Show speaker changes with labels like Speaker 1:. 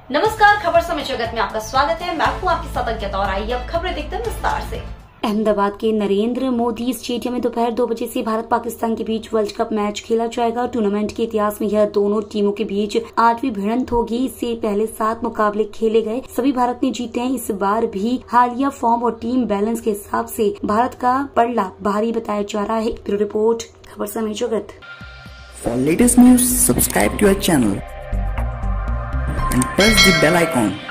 Speaker 1: नमस्कार, खबर समय जगत में आपका स्वागत है। मैं हूँ आपके साथ अंकिता और आइए अब खबरें देखते हैं विस्तार से। अहमदाबाद के नरेंद्र मोदी स्टेडियम में दोपहर 2 बजे से भारत पाकिस्तान के बीच वर्ल्ड कप मैच खेला जाएगा। टूर्नामेंट के इतिहास में यह दोनों टीमों के बीच 8वीं भिड़ंत होगी। इससे पहले 7 मुकाबले खेले गए, सभी भारत ने जीते हैं। इस बार भी हालिया फॉर्म और टीम बैलेंस के हिसाब से भारत का पलड़ा भारी बताया जा रहा है। ब्यूरो रिपोर्ट, खबर समय जगत।
Speaker 2: For latest news, subscribe to our channel and press the bell icon.